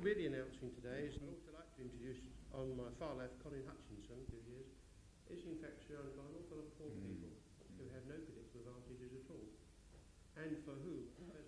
really announcing today is I'd also like to introduce on my far left Colin Hutchinson, who he is in fact surrounded by an awful lot of poor people who have no predictable advantages at all, and for whom